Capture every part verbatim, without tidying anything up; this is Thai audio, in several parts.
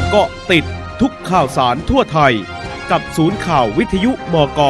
เกาะติดทุกข่าวสารทั่วไทยกับศูนย์ข่าววิทยุบก.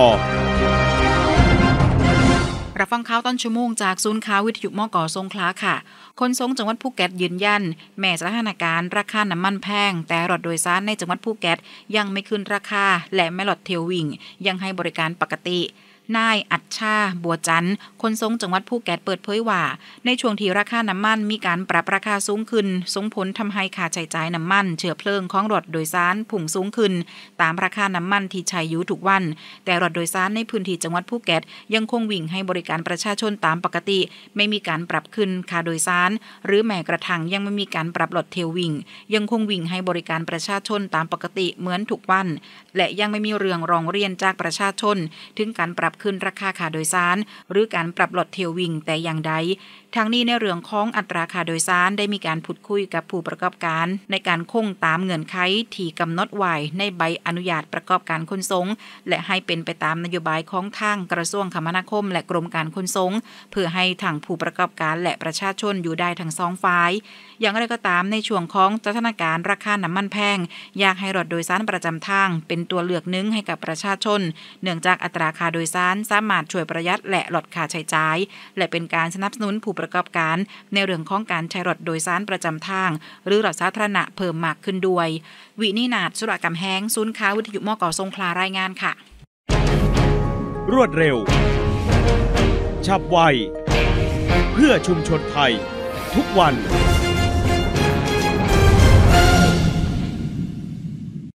รับฟังข่าวต้นชั่วโมงจากศูนย์ข่าววิทยุมก.สงขลาค่ะคนทรงจังหวัดภูเก็ตยืนยันแม้สถานการณ์ราคาน้ำมันแพงแต่รถโดยสารในจังหวัดภูเก็ตยังไม่ขึ้นราคาและไม่ลดเที่ยววิ่งยังให้บริการปกตินายอัจฉาบัวจันทร์คนทรงจังหวัดภูเก็ตเปิดเผยว่าในช่วงที่ราคาน้ำมันมีการปรับราคาสูงขึ้นส่งผลทำให้ค่าใช้จ่ายน้ำมันเชื้อเพลิงของรถโดยสารพุ่งสูงขึ้นตามราคาน้ำมันที่ใช้อยู่ทุกวันแต่รถโดยสารในพื้นที่จังหวัดภูเก็ตยังคงวิ่งให้บริการประชาชนตามปกติไม่มีการปรับขึ้นค่าโดยสารหรือแม้กระทั่งยังไม่มีการปรับลดเที่ยววิ่งยังคงวิ่งให้บริการประชาชนตามปกติเหมือนทุกวันและยังไม่มีเรื่องร้องเรียนจากประชาชนถึงการปรับขึ้นราคาค่าโดยสารหรือการปรับลดเที่ยววิ่งแต่อย่างใดทางนี้ในเรื่องของอัตราค่าโดยสารได้มีการพูดคุยกับผู้ประกอบการในการคงตามเงื่อนไขที่กำหนดไว้ในใบอนุญาตประกอบการขนส่งและให้เป็นไปตามนโยบายของทางกระทรวงคมนาคมและกรมการขนส่งเพื่อให้ทางผู้ประกอบการและประชาชนอยู่ได้ทั้งสองฝ่ายอย่างไรก็ตามในช่วงของสถานการณ์ราคาน้ำมันแพงอยากให้รถโดยสารประจำทางเป็นตัวเลือกหนึ่งให้กับประชาชนเนื่องจากอัตราค่าโดยสารสามารถช่วยประหยัดและลดค่าใช้จ่ายและเป็นการสนับสนุนผู้ประกอบการในเรื่องของการใช้รถโดยสารประจำทางหรือรถสาธารณะเพิ่มมากขึ้นด้วยวินินาถสุรกำแหงศูนย์ข่าววิทยุมก.สงขลารายงานค่ะรวดเร็วฉับไวเพื่อชุมชนไทยทุกวัน